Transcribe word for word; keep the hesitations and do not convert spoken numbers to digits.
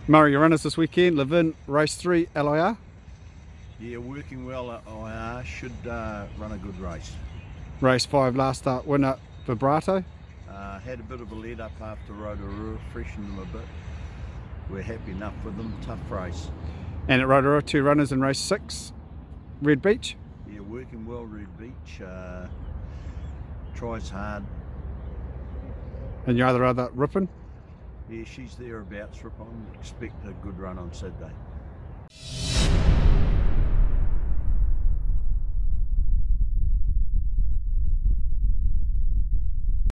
Murray, your runners this weekend, live in race three, L I R. Yeah, working well at I R, should uh, run a good race. Race five, last start winner, Vibrato. Uh, had a bit of a lead up after Rotorua, freshened them a bit. We're happy enough with them, tough race. And at Rotorua, two runners in race six, Red Beach. Yeah, working well, Red Beach. Uh, tries hard. And your other other, Rippin. Yeah, she's thereabouts, Ripon. Expect a good run on Saturday.